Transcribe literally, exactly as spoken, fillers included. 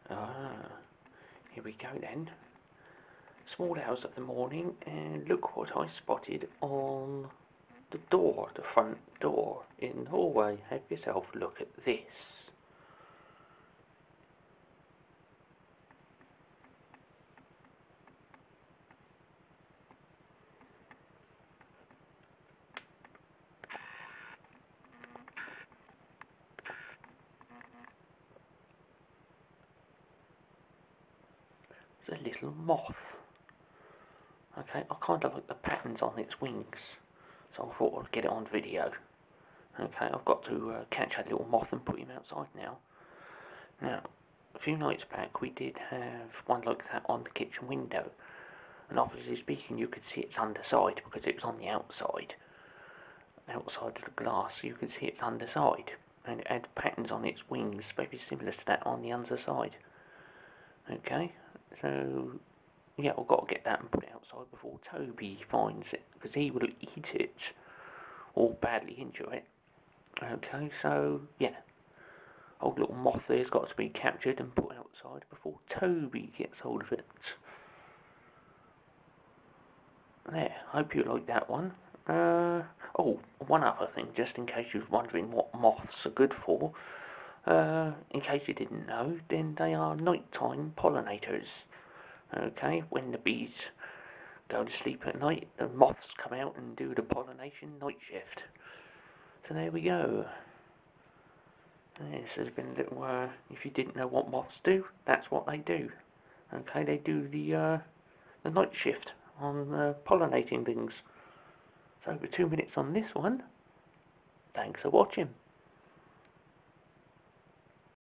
Ah, here we go then. Small hours of the morning, and look what I spotted on the door, the front door in the hallway. Have yourself a look at this. It's a little moth. Okay, I kind of like the patterns on its wings, so I thought I'd get it on video. Okay, I've got to uh, catch that little moth and put him outside now. Now, a few nights back we did have one like that on the kitchen window, and obviously speaking you could see its underside because it was on the outside. Outside of the glass, so you could see its underside, and it had patterns on its wings, maybe similar to that on the underside. Okay, so yeah, I've got to get that and put it outside before Toby finds it, because he will eat it or badly injure it. Okay, so yeah, old little moth there's got to be captured and put outside before Toby gets hold of it. There, hope you like that one. Uh, oh, one other thing, just in case you're wondering what moths are good for. Uh, in case you didn't know, then they are nighttime pollinators. Okay, when the bees go to sleep at night, the moths come out and do the pollination night shift. So there we go. This has been a little, uh, if you didn't know what moths do, that's what they do. Okay, they do the, uh, the night shift on uh, pollinating things. So for two minutes on this one. Thanks for watching.